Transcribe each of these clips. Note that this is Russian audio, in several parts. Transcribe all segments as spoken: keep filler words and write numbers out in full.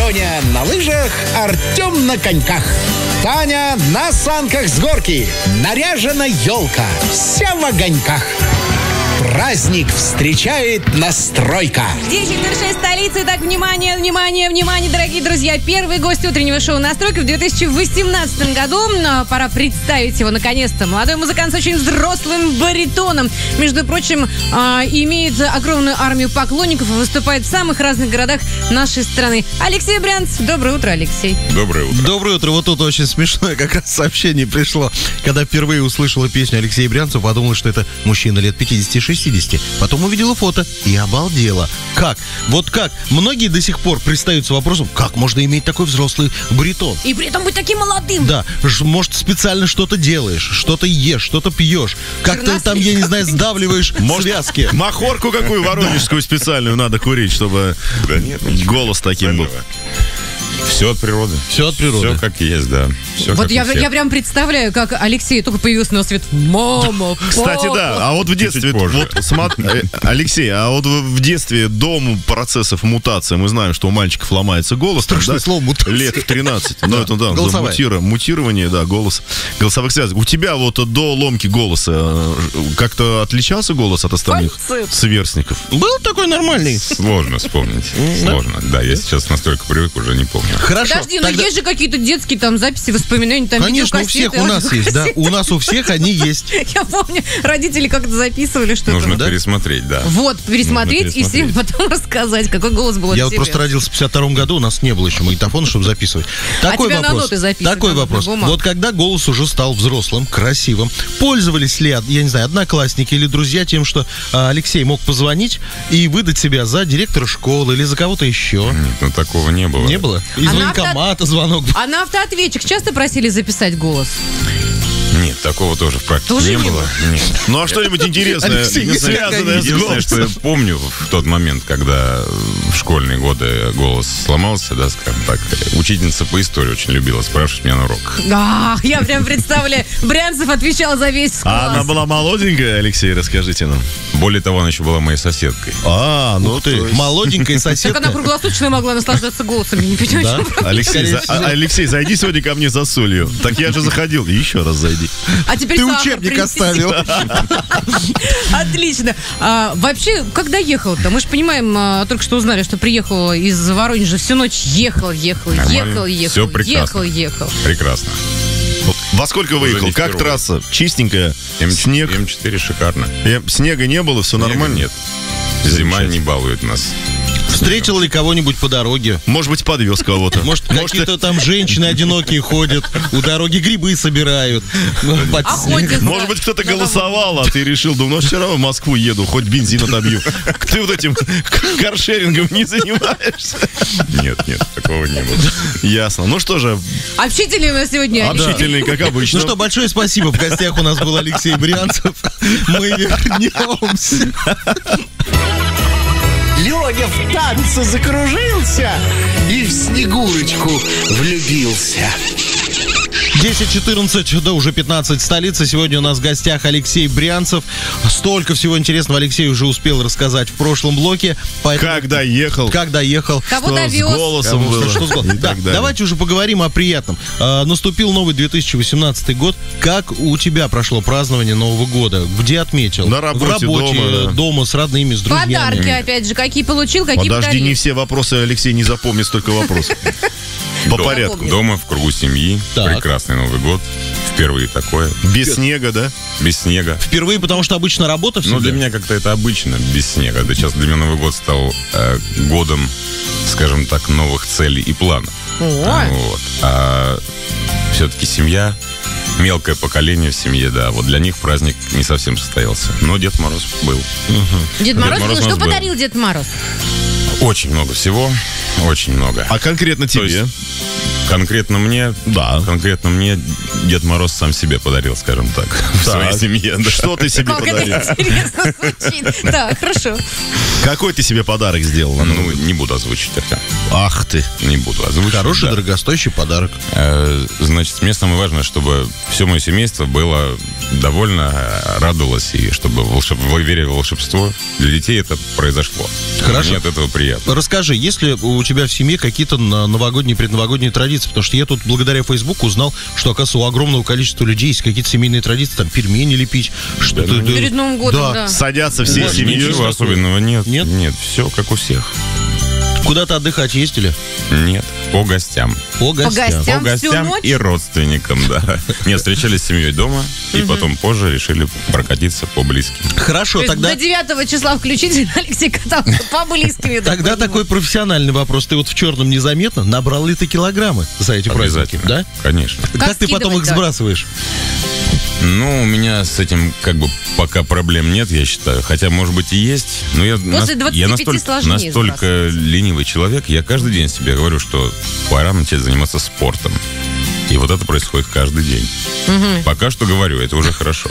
Леня на лыжах, Артем на коньках. Таня на санках с горки. Наряжена елка, вся в огоньках. Праздник встречает настройка. десять ноль шесть столицы. Так, внимание, внимание, внимание, дорогие друзья. Первый гость утреннего шоу «Настройка» в две тысячи восемнадцатом году. Пора представить его наконец-то. Молодой музыкант с очень взрослым баритоном. Между прочим, э, имеет огромную армию поклонников и выступает в самых разных городах нашей страны. Алексей Брянцев. Доброе утро, Алексей. Доброе утро. Доброе утро. Вот тут очень смешное как раз сообщение пришло. Когда впервые услышала песню Алексея Брянцева, подумала, что это мужчина лет пятидесяти-шестидесяти. Потом увидела фото и обалдела. Как? Вот как? Многие до сих пор пристаются вопросом, как можно иметь такой взрослый баритон? И при этом быть таким молодым. Да, ж- может, специально что-то делаешь, что-то ешь, что-то пьешь. Как ты там, я не знаю, сдавливаешь связки. Махорку какую воронежскую специальную надо курить, чтобы Да нет, голос таким был. Все от природы. Все от природы. Все как есть, да. Все Вот как я, у всех. я прям представляю, как Алексей только появился на свет. Мама, Кстати, папа. да, а вот в детстве, Чуть-чуть позже. вот, смотри, э, Алексей, а вот в в детстве до процессов мутации мы знаем, что у мальчиков ломается голос. там, Страшное да, слово, мутация. Лет в тринадцать. Ну, это да, Голосовая. мутира- мутирование, да, голос, голосовых связок. У тебя вот до ломки голоса э, как-то отличался голос от остальных Фальцет. сверстников? Был такой нормальный. Сложно вспомнить. Сложно. Да, я сейчас настолько привык, уже не помню. Хорошо. Подожди, тогда- ну есть же какие-то детские там записи, воспоминания, там Конечно, у видеокассеты, всех у нас есть, да. У нас у всех они есть. Я помню, родители как-то записывали что-то. Нужно да? пересмотреть, да. Вот, пересмотреть и всем пересмотреть. потом рассказать, какой голос был. Я у вот тебя. просто родился в пятьдесят втором году, у нас не было еще магнитофона, чтобы записывать. Такой тебя на вопрос. ноты записывать Такой надо, вопрос. на бумагу. Вот когда голос уже стал взрослым, красивым, пользовались ли, я не знаю, одноклассники или друзья тем, что а, Алексей мог позвонить и выдать себя за директора школы или за кого-то еще? Нет, ну такого не было. Не было? Из А на военкомата звонок. А на автоответчик часто просили записать голос? Нет, такого тоже в практике Тоже не не было. Нет. Ну а что-нибудь интересное, Алексей, не связанное с Единственное, что я голосом? помню в тот момент, когда в школьные годы голос сломался, да, скажем так, учительница по истории очень любила спрашивать меня на урок. А, я прям представляю, Брянцев отвечал за весь класс. А она была молоденькая, Алексей, расскажите нам. Более того, она еще была моей соседкой. А, ну Ты молоденькая Так она соседка. круглосуточно могла наслаждаться голосом. Я не понимаю, Да? в чем проблема. Алексей, Скорее за- всего. а- Алексей, зайди сегодня ко мне за солью. Так я же заходил. Еще раз зайди. А теперь Ты сахар учебник принеси. оставил. Отлично. А, вообще, как доехал-то? Мы же понимаем, а, только что узнали, что приехал из Воронежа, всю ночь ехал, ехал, Нормально. ехал, ехал, Всё прекрасно. ехал, ехал. Прекрасно. Во сколько выехал? не Как впервые. трасса? Чистенькая? М- Снег? М четыре шикарно. Э, Снега не было, все Снега нормально? Нет. Зима не балует нас. Встретил ли кого-нибудь по дороге? Может быть, подвез кого-то. Может, какие-то там женщины одинокие ходят, у дороги грибы собирают. ну, под снег. Охотятся. Может быть, кто-то На голосовал, а ты решил, думаю, ну все равно в Москву еду, хоть бензин отобью. Ты вот этим каршерингом не занимаешься? Нет, нет, такого не было. Ясно. Ну что же, Общительный у нас сегодня. общительный, как обычно. Ну что, большое спасибо. В гостях у нас был Алексей Брянцев. Мы вернемся. Леня в танце закружился и в Снегурочку влюбился. десять четырнадцать, да уже пятнадцать, столица. Сегодня у нас в гостях Алексей Брянцев. Столько всего интересного Алексей уже успел рассказать в прошлом блоке. Поэтому- Как доехал, Как доехал. Кого что с довез? голосом Кому- было. что с гол- и Да, так далее. давайте уже поговорим о приятном. А, наступил новый две тысячи восемнадцатый год. Как у тебя прошло празднование Нового года? Где отметил? На работе, В работе, дома, да. дома, с родными, с друзьями. Подарки, опять же, какие получил, какие Подожди, подарил. не все вопросы Алексей не запомнит, столько вопросов. По Дома. порядку. Дома, в кругу семьи. Так. Прекрасный Новый год. Впервые такое. Без снега, да? Без снега. Впервые, потому что обычно работа всегда. Ну, для меня как-то это обычно, без снега. Да сейчас для меня Новый год стал э, годом, скажем так, новых целей и планов. О, Вот. А все-таки семья, мелкое поколение в семье, да, вот для них праздник не совсем состоялся. Но Дед Мороз был. Дед Мороз, Мороз был. у Что нас был. подарил Дед Мороз? Очень много всего, очень много. А конкретно То тебе? есть Конкретно мне, Да. конкретно мне Дед Мороз сам себе подарил, скажем так, в своей Так. семье. да. Что ты себе Как подарил? это интересно звучит. Так, хорошо. Какой ты себе подарок сделал? Ну, не буду озвучить это. Ах ты. Не буду озвучить. Хороший, да. дорогостоящий подарок. Э, Значит, мне самое важное, чтобы все мое семейство было довольно, э, радовалось, и чтобы волшеб... верили в волшебство. Для детей это произошло. Хорошо. Мне от этого приятно. Расскажи, есть ли у тебя в семье какие-то на- новогодние, предновогодние традиции? Потому что я тут благодаря Фейсбуку узнал, что, оказывается, у огромного количества людей есть какие-то семейные традиции, там пельмени лепить, что-то... Перед Новым годом, да. Садятся всей Вот, семьей. Ничего особенного нет. Нет? Нет, все как у всех. Куда-то отдыхать ездили? Нет, по гостям. По гостям. гостям. По всю гостям ночь? и родственникам, да. Нет, встречались с семьей дома, и потом позже решили прокатиться по близким. Хорошо, То есть тогда... до девятого числа включительно Алексей катался по близким. Тогда такой профессиональный вопрос. Ты вот в черном незаметно набрал ли ты килограммы за эти праздники? Обязательно. Да? Конечно. Как, ты потом их скидывать-то? сбрасываешь? Ну, у меня с этим как бы пока проблем нет, я считаю. Хотя, может быть, и есть. Но я, После двадцати я пяти настолько, сложнее настолько ленивый человек, я каждый день себе говорю, что пора начать заниматься спортом. И вот это происходит каждый день. Пока что говорю, это уже хорошо.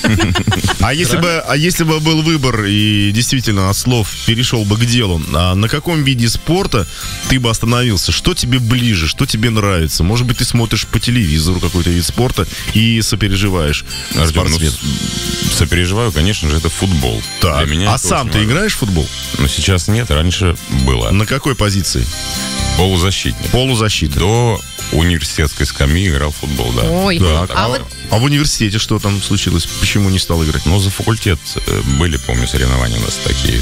А если бы, а если бы был выбор и действительно от слов перешел бы к делу, а на каком виде спорта ты бы остановился? Что тебе ближе, что тебе нравится? Может быть, ты смотришь по телевизору какой-то вид спорта и сопереживаешь Артем, ну, спортсмен. с- сопереживаю, конечно же, это футбол. Так, Для меня а это сам очень ты важно. играешь в футбол? Но сейчас нет, раньше было. На какой позиции? Полузащитник. Полузащита. До университетской скамьи играл в футбол, да. Ой, Так, а а, вот а в университете что там случилось? Почему не стал играть? Ну, за факультет э, были, помню, соревнования у нас такие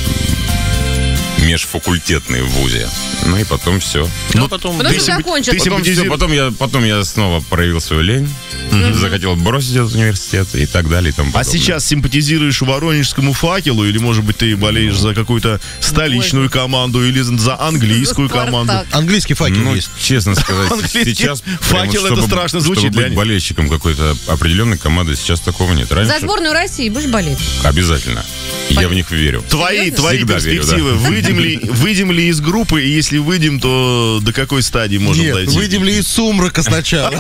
м, межфакультетные в ВУЗе. Ну и потом все. Ну, потом... Потом ты все симпа- закончат. ты Потом, симпатизируешь- всё, потом, я, потом я снова проявил свою лень, захотел бросить этот университет и так далее и тому А подобное. сейчас симпатизируешь воронежскому факелу, или, может быть, ты болеешь за какую-то столичную команду, или за английскую За «Спартак». команду? Английский факел Ну, есть. честно сказать, Английский сейчас... факел, прям вот это чтобы- страшно звучит чтобы для быть них. болельщиком какой-то определенной команды, сейчас такого нет. Раньше за сборную России будешь болеть? обязательно. Я в них верю. Твои, Серьезно? твои Всегда верю, перспективы. Выйдем ли, выйдем ли из группы, и если выйдем, то до какой стадии можем Нет, дойти? выйдем ли из сумрака сначала?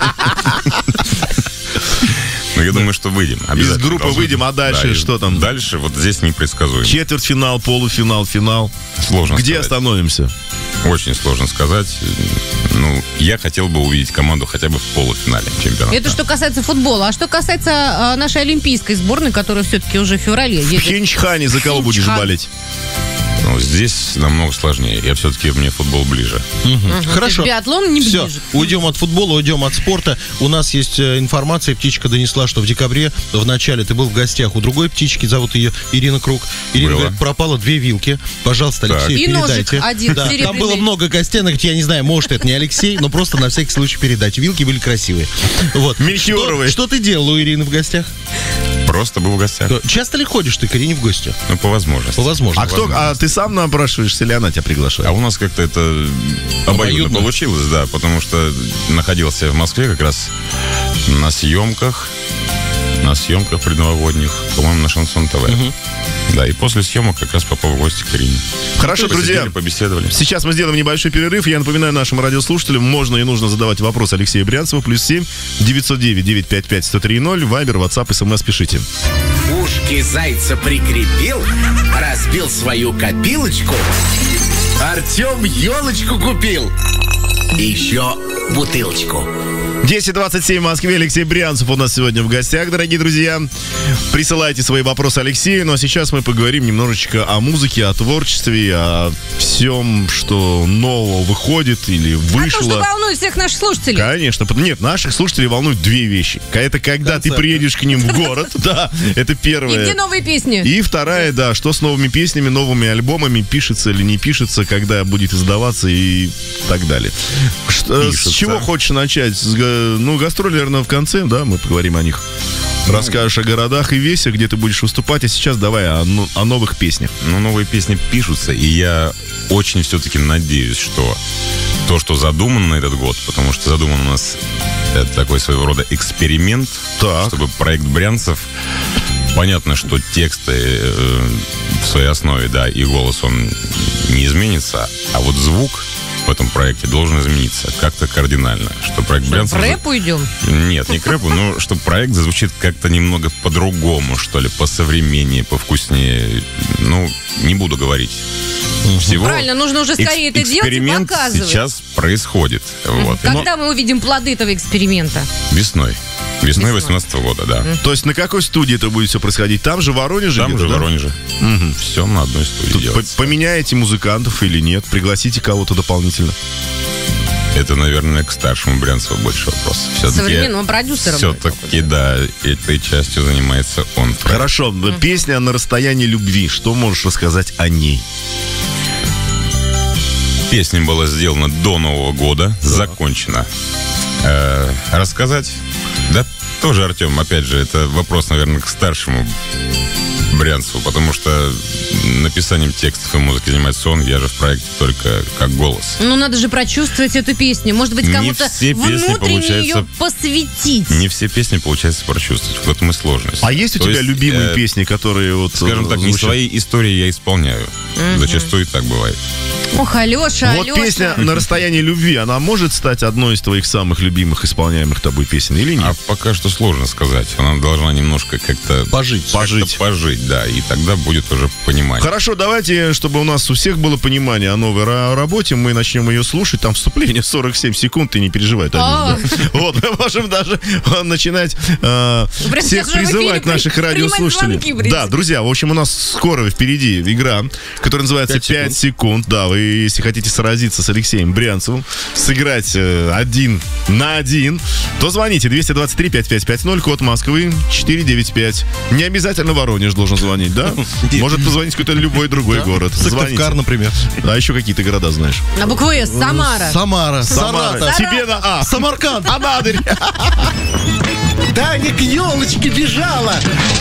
Но я думаю, что выйдем. Обязательно группы должны. выйдем, а дальше и что там? Дальше вот здесь непредсказуемо. Четвертьфинал, полуфинал, финал. Сложно Где сказать. остановимся? Очень сложно сказать. Ну, я хотел бы увидеть команду хотя бы в полуфинале чемпионата. Это что касается футбола. А что касается а, нашей олимпийской сборной, которая все-таки уже в феврале В едет? Хинчхане за кого будешь Хинчхан. болеть? Ну, здесь намного сложнее. Я все-таки, мне футбол ближе. Хорошо. Биатлон не Все, ближе. уйдем от футбола, уйдем от спорта. У нас есть э, информация, птичка донесла, что в декабре, в начале, ты был в гостях у другой птички, зовут ее Ирина Круг. Ирина Было. говорит, пропало две вилки. Пожалуйста, Так. Алексей, И ножик передайте. один Да, там серебряный. было много гостей, она говорит, я не знаю, может, это не Алексей, но просто на всякий случай передать. Вилки были красивые. Вот. Мельхиоровые. Что, что ты делал у Ирины в гостях? Просто был в гостях. Часто ли ходишь ты к Ирине в гости? Ну, по возможности. По возможности. А кто? А ты сам напрашиваешься или она тебя приглашает? А у нас как-то это обоюдно Обоюдно. получилось, да, потому что находился в Москве как раз на съемках, на съемках предновогодних, по-моему, на Шансон ТВ. Да, и после съемок как раз попал в гости к Ирине. Хорошо, Посидели, друзья. побеседовали. Сейчас мы сделаем небольшой перерыв. Я напоминаю нашим радиослушателям, можно и нужно задавать вопрос Алексею Брянцеву. Плюс семь девятьсот девять девятьсот пятьдесят пять сто три ноль. Вайбер, Ватсап, СМС пишите. Ушки зайца прикрепил, разбил свою копилочку. Артем елочку купил. И еще бутылочку. десять двадцать семь в Москве. Алексей Брянцев у нас сегодня в гостях, дорогие друзья. Присылайте свои вопросы Алексею. Ну а сейчас мы поговорим немножечко о музыке, о творчестве, о всем, что нового выходит или А то, что вышло. волнует всех наших слушателей. Конечно. потому- Нет, наших слушателей волнуют две вещи. Это когда ты Концерты. приедешь к ним в город. Да, это И первое. где новые песни? И вторая, да, что с новыми песнями, новыми альбомами, пишется или не пишется, когда будет издаваться и так далее. Что- с Пишется. чего хочешь начать? С га- ну, гастроли, наверное, в конце, да, мы поговорим о них. Расскажешь о городах и весе, где ты будешь выступать, а сейчас давай о, ну- о новых песнях. Ну, новые песни пишутся, и я очень все-таки надеюсь, что то, что задумано на этот год, потому что задуман у нас это такой своего рода эксперимент, Так. чтобы проект Брянцев, понятно, что тексты э, в своей основе, да, и голос, он не изменится, а вот звук в этом проекте должен измениться как-то кардинально. Что проект Брянцев... В рэп уйдем? Нет, не к рэпу, но что проект зазвучит как-то немного по-другому, что ли, посовременнее, повкуснее. Ну, не буду говорить. Всего Правильно, нужно уже скорее это делать и эксперимент показывать. сейчас происходит. Вот. Когда мы увидим плоды этого эксперимента? Весной. Весной Весной. восемнадцатого года, да. То есть на какой студии это будет все происходить? Там же, в Воронеже? Там где-то, же, в да? Воронеже. Все на одной студии Тут делается. по- поменяете музыкантов или нет? Пригласите кого-то дополнительно? Это, наверное, к старшему Брянцеву больше вопрос. Все-таки, Современного продюсера. все-таки, да, этой частью занимается он. Хорошо, песня «На расстоянии любви». Что можешь рассказать о ней? Песня была сделана до Нового года, закончена. Э, рассказать? Да, тоже, Артем, опять же, это вопрос, наверное, к старшему Брянцеву, потому что написанием текстов и музыки занимается он, я же в проекте только как голос. Ну, надо же прочувствовать эту песню. Может быть, Не кому-то все песни внутренне получается- ее посвятить. Не все песни получается прочувствовать, в этом и сложность. А есть у То тебя есть, любимые э, песни, которые вот... Скажем э, так, не звучат? свои истории я исполняю. Зачастую и так бывает. Ох, Алеша, Вот Алеша. песня «На расстоянии любви», она может стать одной из твоих самых любимых исполняемых тобой песен или нет? А пока что сложно сказать. Она должна немножко как-то Пожить. как-то Пожить. пожить, да, и тогда будет уже понимание. Хорошо, давайте, чтобы у нас у всех было понимание о новой ра- работе, мы начнем ее слушать. Там вступление сорок семь секунд, ты не переживай. Танюш, А. да. Вот, мы можем даже э, начинать э, Прямо всех сейчас уже в призывать эфире наших при- радиослушателей. принимать звонки, Да, друзья, в общем, у нас скоро впереди игра, которая называется Пять пять секунд. Да, вы, если хотите сразиться с Алексеем Брянцевым, сыграть э, один на один, то звоните двести двадцать три пятьдесят пять пятьдесят, код Москвы четыре девять пять. Не обязательно Воронеж должен звонить, да? Может позвонить какой-то любой другой город. Звоните. Сыктывкар, например. А еще какие-то города знаешь? На букву «С», Самара. Самара. Самара. Саратов. Тебе на А. Самарканд. Анадырь. Таня к елочке бежала,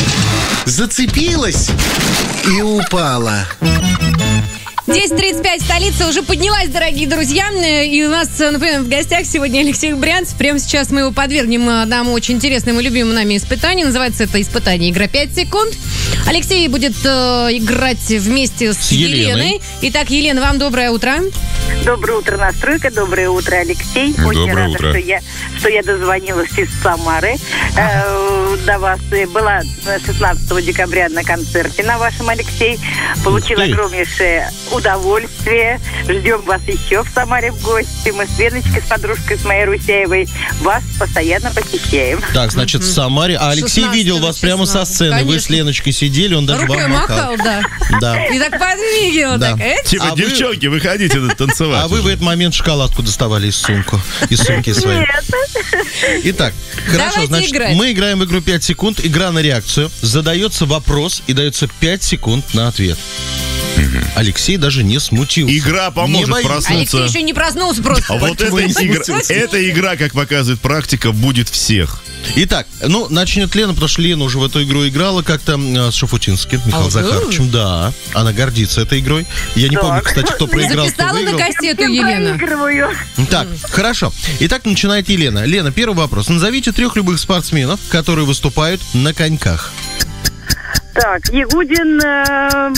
зацепилась и упала. десять тридцать пять, столица уже поднялась, дорогие друзья. И у нас, например, в гостях сегодня Алексей Брянцев. Прямо сейчас мы его подвергнем одному очень интересному и любимому нами испытанию. Называется это испытание «Игра пять секунд». Алексей будет э, играть вместе с, С Еленой. Еленой. Итак, Елена, вам доброе утро. Доброе утро, Настройка. Доброе утро, Алексей. Очень Доброе рада, утро. Что, я, что я дозвонилась из Самары э, до вас. И была шестнадцатого декабря на концерте на вашем, Алексей. Получила Ух ты. огромнейшее удовольствие. Ждем вас еще в Самаре в гости. Мы с Леночкой, с подружкой, с моей Русяевой вас постоянно посещаем. Так, значит, в Самаре. А Алексей шестнадцатого видел вас прямо со числа. сцены. Вы Конечно. с Леночкой сидели, он даже Рукой вам махал, да. Да. И так подмигивал. Да. Так, «Эть». Типа, А вы- девчонки, выходите танцевать. А вы в уже. этот момент шоколадку доставали из сумку, из сумки своей. Нет. Итак, хорошо, Давайте значит, играть. мы играем в игру пять секунд, игра на реакцию. Задается вопрос и дается пять секунд на ответ. Алексей даже не смутился. Игра поможет Не боится. проснуться. Алексей еще не проснулся просто. А вот Почему эта не игра, смутился? эта игра, как показывает практика, будет всех. Итак, ну, начнет Лена, потому что Лена уже в эту игру играла как-то э, с Шафутинским, Михаилом А, Захаровичем. Да, она гордится этой игрой. Я не Так. помню, кстати, кто проиграл, кто Записала на выиграл. кассету, Я Елена. проигрываю. Так, хорошо. Итак, начинает Елена. Лена, первый вопрос. Назовите трех любых спортсменов, которые выступают на коньках. Так, Ягудин... э,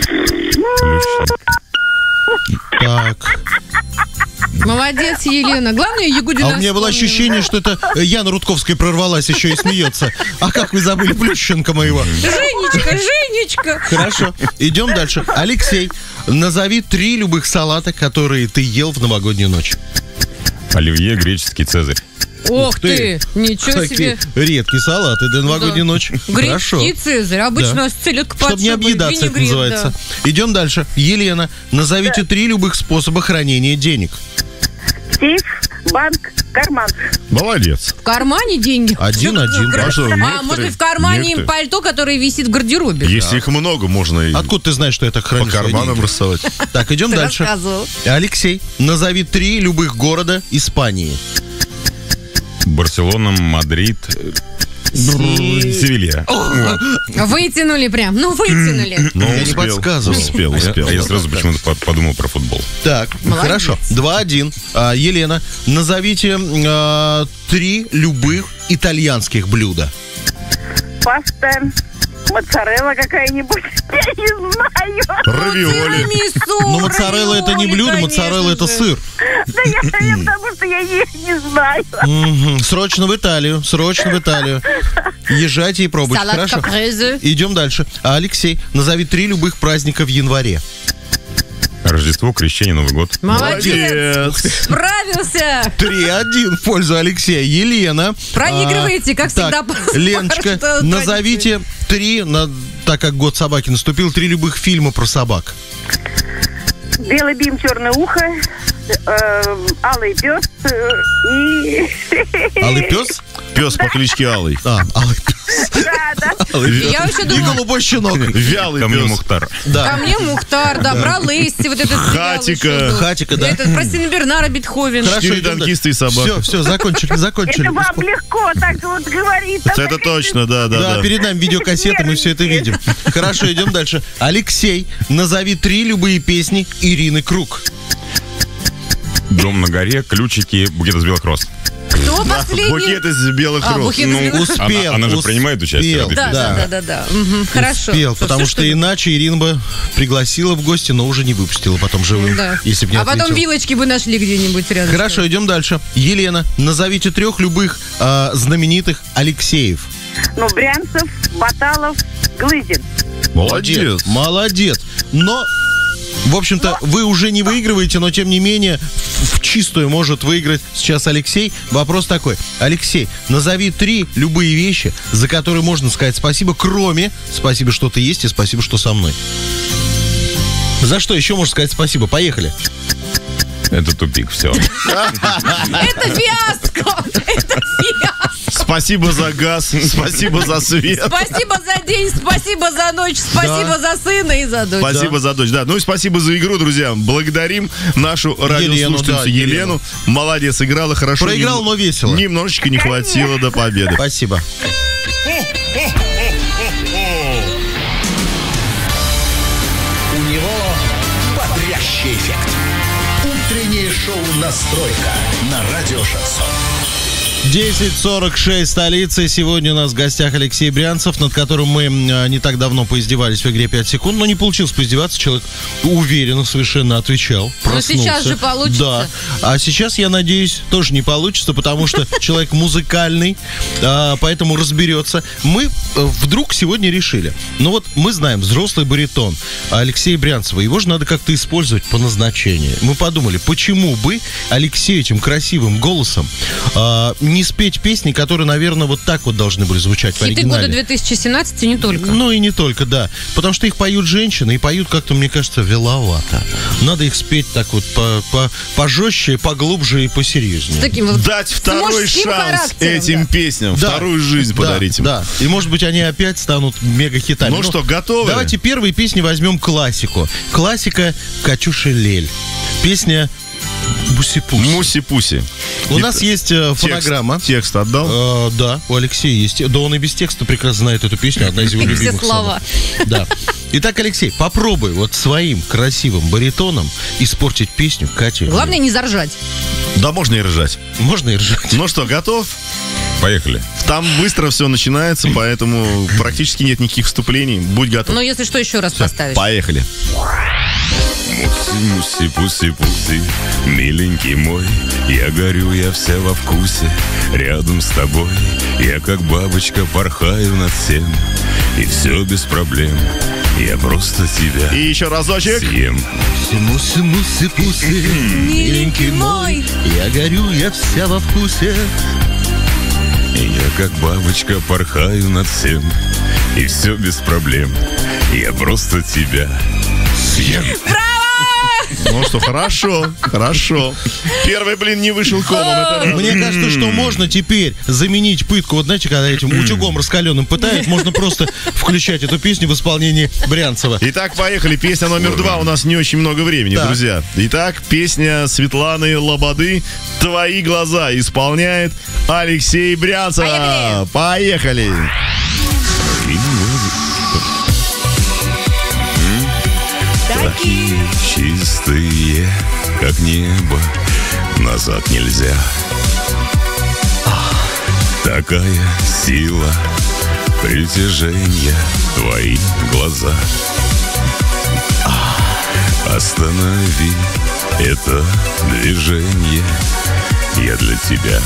Так. Молодец, Елена. Главное, Ягудина А у меня было вспомнила. ощущение, что это э, Яна Рудковская прорвалась еще и смеется. А как вы забыли Плющенко моего? Женечка, Женечка. Хорошо, идем дальше. Алексей, назови три любых салата, которые ты ел в новогоднюю ночь. Оливье, греческий цезарь. Ох ты, ничего Такие себе. редкие салаты для новогодней Да. ночи. Хорошо. Греческий цезарь. Обычно Да. с селедка под Чтобы не шубой, объедаться, это винегрет, называется. Идем дальше. Елена, назовите три любых способа хранения денег. Сейф, банк, карман. Молодец. да. В кармане деньги. Один-один. А, А что, а некоторые- может быть, в кармане некоторые- пальто, которое висит в гардеробе. Если их много, можно и Откуда ты знаешь, что это по хранишь свои карманам деньги? рассовать. Так, идем Ты дальше. рассказывал. Алексей, назови три любых города Испании. Барселона, Мадрид, э, Севилья. Вытянули прям. Ну, вытянули. Но Я не успел, подсказывал. Успел, А я- успел. а я сразу почему-то по- подумал про футбол. Так, Молодец. хорошо. Два-один. А, Елена, назовите а, три любых итальянских блюда. Паста, Моцарелла какая-нибудь. Я не знаю. Равиоли. Тирамису, Но моцарелла это не равиоли, блюдо, конечно моцарелла это же. сыр. Да я, я потому что я не, не знаю. Мгм. Срочно в Италию, срочно в Италию. Езжайте и пробуйте, Салат хорошо? капрезе. Идем дальше. А, Алексей, назови три любых праздника в январе. Рождество, крещение, Новый год. Молодец. Справился. три-один в пользу Алексея. Елена. Проигрываете, как так, всегда, по- Леночка, что назовите три, на- так как год собаки наступил, три любых фильма про собак. Белый бим, черное ухо, э, алый пес э, и... Алый пес? Пес по кличке Алый. А, алый пес. Да, да. Алый пес. Я вообще И думала- голубой щенок. Вялый Ко мне пес. Мухтар. Ко Да. мне Мухтар, да, про Лесси, вот этот сериал Хатика. еще был. Хатика, да. Это про Сина Бернара, Бетховен. Четыре танкиста и собака. Все, все, закончили, закончили. Это вам легко так вот говорить. Это точно, да, да, Да, да. перед нами видеокассета, мы все это видим. Хорошо, идем дальше. Алексей, назови три любые песни Ирины Круг. Дом на горе, ключики, букет из белых роз. Кто последний? Букет из белых А, роз. букет из Ну, белых роз. Успел. Она- она же успел. принимает участие в этой Да, да, да, да, да. Мгм, Хорошо. Успел, Что, потому все, что ли? иначе Ирина бы пригласила в гости, но уже не выпустила потом живым, Да. если бы не А потом ответил. вилочки бы нашли где-нибудь рядом. Хорошо, идем дальше. Елена, назовите трех любых а, знаменитых Алексеев. Ну, Брянцев, Баталов, Глызин. Молодец. Молодец. Но, в общем-то, вы уже не выигрываете, но тем не менее в, в чистую может выиграть сейчас Алексей. Вопрос такой. Алексей, назови три любые вещи, за которые можно сказать спасибо, кроме спасибо, что ты есть, и спасибо, что со мной. За что еще можно сказать спасибо? Поехали. Это тупик, все. Это фиаско! Это фиаско! Спасибо за газ, спасибо за свет. Спасибо за день, спасибо за ночь, спасибо за сына и за дочь. Спасибо за дочь. Да, ну и спасибо за игру, друзья. Благодарим нашу радиослушательницу да, Елену. Елену. Молодец, играла хорошо. Проиграл, Нем- но весело. Немножечко не хватило до победы. Спасибо. У него бодрящий эффект. Утреннее шоу «Настройка» на радио «Шансон». десять сорок шесть, столица. Сегодня у нас в гостях Алексей Брянцев, над которым мы а, не так давно поиздевались в игре пять секунд, но не получилось поиздеваться. Человек уверенно совершенно отвечал. Но сейчас проснулся. же получится. Да. А сейчас, я надеюсь, тоже не получится, потому что человек музыкальный, а, поэтому разберется. Мы э, вдруг сегодня решили. Ну вот мы знаем, взрослый баритон Алексея Брянцева, его же надо как-то использовать по назначению. Мы подумали, почему бы Алексею этим красивым голосом а, не спеть песни, которые, наверное, вот так вот должны были звучать в Хиты оригинале. года две тысячи семнадцать и не только. Ну и не только, да. Потому что их поют женщины, и поют как-то, мне кажется, веловато. Надо их спеть так вот по, по, пожестче, поглубже и посерьезнее. Таким вот Дать второй мужским шанс характером, этим да. песням. Да. Вторую жизнь Да, подарить им. Да, и может быть они опять станут мега-хитами. Ну что, готовы? Давайте первые песни возьмем классику. Классика «Катюша Лель». Песня «Буси-пуси». Муси-пуси. У И нас есть э, текст- фонограмма. Текст отдал? Э, да, у Алексея есть. Да он и без текста прекрасно знает эту песню, одна из его И все любимых. слова. самых. Да. Итак, Алексей, попробуй вот своим красивым баритоном испортить песню Кати. Главное не заржать. Да можно и ржать. Можно и ржать. Ну что, готов? Поехали. Там быстро все начинается, поэтому практически нет никаких вступлений. Будь готов. Но если что, еще раз поставишь. Поехали. Муси, муси, пуси, пуси, миленький мой, я горю, я вся во вкусе, рядом с тобой, я как бабочка порхаю над всем, и все без проблем, я просто тебя И еще разочек. съем. Муси, муси, пуси, миленький мой, я горю, я вся во вкусе. Я как бабочка порхаю над всем, и все без проблем, я просто тебя съем. Ну что, хорошо, хорошо. Первый блин не вышел комом. Это раз. Мне кажется, что можно теперь заменить пытку. Вот знаете, когда этим утюгом раскаленным пытают, можно просто включать эту песню в исполнении Брянцева. Итак, поехали. Песня номер два. У нас не очень много времени, Так. друзья. Итак, песня Светланы Лободы «Твои глаза» исполняет Алексей Брянцев. Поехали. Поехали. Такие чистые, как небо, назад нельзя. Такая сила Притяжение твои глаза. Останови это движение. Я для тебя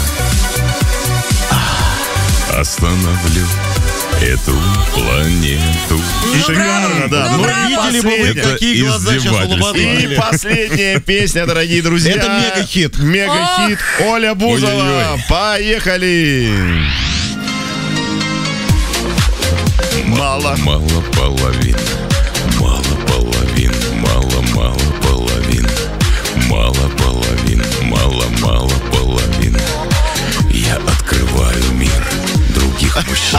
остановлю эту планету. Шикарно, да. Ну, Ну, браво. Видели бы вы, Это какие глаза сейчас издевательство. улыбались. И последняя песня, дорогие друзья. Это мега-хит. Мега-хит. Оля Бузова. Ой-ой-ой. Поехали. Мало. Мало половин, мало половин, мало-мало половин, мало половин, мало-мало половин. Я открываю мир других мужчин.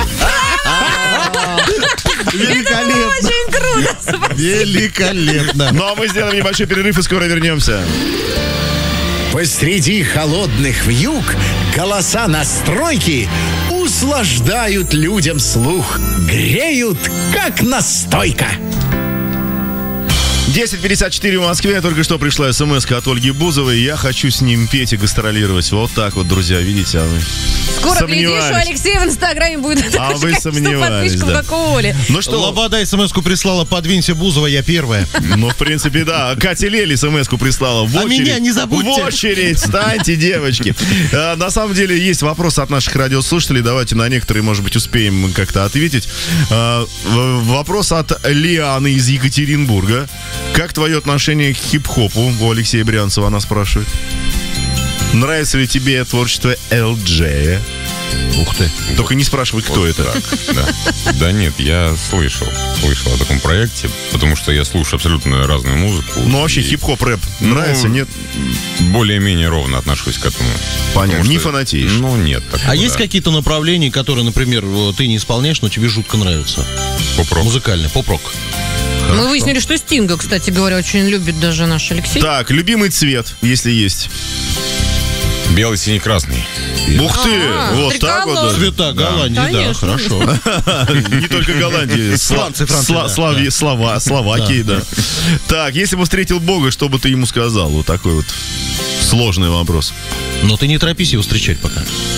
Великолепно. Очень круто. Великолепно. Ну а мы сделаем небольшой перерыв и скоро вернемся. Посреди холодных вьюг голоса настройки услаждают людям слух, греют, как настойка. десять пятьдесят четыре в Москве. Только что пришла смс от Ольги Бузовой. Я хочу с ним петь и гастролировать. Вот так вот, друзья, видите, а вы Скоро, глядишь, у сомневались. Алексея в Инстаграме будет А такое же вы количество сомневались, подписчиков, да. как у Оли. Ну что, Лобода смс-ку прислала: подвинься, Бузова, я первая. ну, в принципе, да. Катя Лели смс-ку прислала. В А очередь, меня не забудьте. В очередь, встаньте, девочки. А, на самом деле, есть вопрос от наших радиослушателей. Давайте на некоторые, может быть, успеем как-то ответить. А, в- вопрос от Лианы из Екатеринбурга. Как твое отношение к хип-хопу? У Алексея Брянцева она спрашивает. Нравится ли тебе творчество эл джей? Ух ты. Только не спрашивай, кто Вот это. так, да. Да нет, я слышал, слышал о таком проекте, потому что я слушаю абсолютно разную музыку. Ну, вообще, И, хип-хоп, рэп ну, нравится, нет? более-менее ровно отношусь к этому. Понятно, Потому не что- фанатеешь. Ну, нет. такого, А есть да. какие-то направления, которые, например, ты не исполняешь, но тебе жутко нравятся? Поп-рок. Музыкально, поп-рок. Мы выяснили, что Стинга, кстати говоря, очень любит даже наш Алексей. Так, любимый цвет, если есть. Белый, синий, красный. Ух ты! А, Вот так вот. триколор. да. Цвета Голландии, да, Конечно. хорошо. Не только Голландии. Сла- Франция, Франция, Сла- да, Слави- да. Слова- Словакии, да. Так, если бы встретил Бога, что бы ты ему сказал? Вот такой вот сложный вопрос. Но ты не торопись его встречать пока.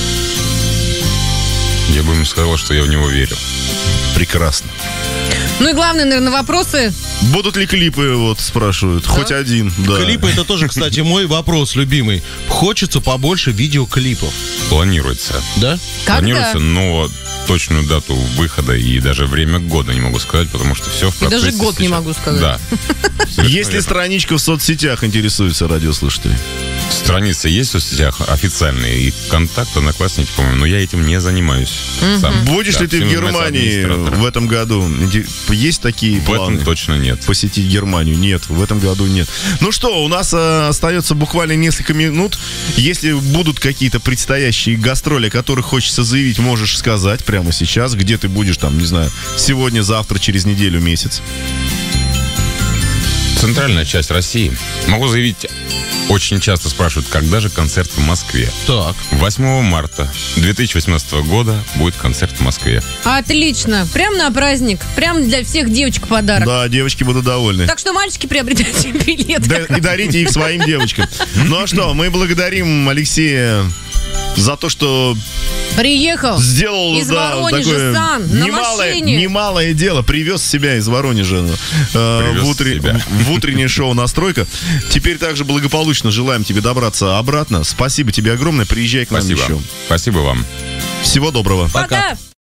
Я бы ему сказал, что я в него верю. Прекрасно. Ну и главное, наверное, вопросы. Будут ли клипы, вот спрашивают? Хоть один, да. Клипы — это тоже, кстати, мой вопрос любимый. Хочется побольше видеоклипов, Планируется. да? Когда? Планируется, но точную дату выхода и даже время года не могу сказать, потому что все в И даже процессе год не сейчас. могу сказать. Да. Есть ли страничка в соцсетях, интересуются радиослушатели? Страницы есть в соцсетях официальные, и ВКонтакт, Одноклассники, по-моему, но я этим не занимаюсь. Сам. Будешь Да, ли ты в всем занимается Германии администратор. в этом году? Инте- Есть такие В планы? этом точно нет. Посетить Германию? Нет, в этом году нет. Ну что, у нас э, остается буквально несколько минут. Если будут какие-то предстоящие гастроли, о которых хочется заявить, можешь сказать прямо сейчас, где ты будешь там, не знаю, сегодня, завтра, через неделю, месяц. Центральная часть России. Могу заявить, очень часто спрашивают, когда же концерт в Москве. Так. восьмого марта две тысячи восемнадцатого года будет концерт в Москве. Отлично. Прям на праздник. Прям для всех девочек подарок. Да, девочки будут довольны. Так что, мальчики, приобретайте билет. Да, и дарите их своим девочкам. Ну а что, мы благодарим Алексея за то, что Приехал. сделал Из да, Воронежа такое сам, на немалое, машине. немалое дело. Привез себя из Воронежа э, Привез в, утре- себя. в утреннее шоу «Настройка». Теперь также благополучно желаем тебе добраться обратно. Спасибо тебе огромное. Приезжай к нам Спасибо. еще. Спасибо вам. Всего доброго. Пока.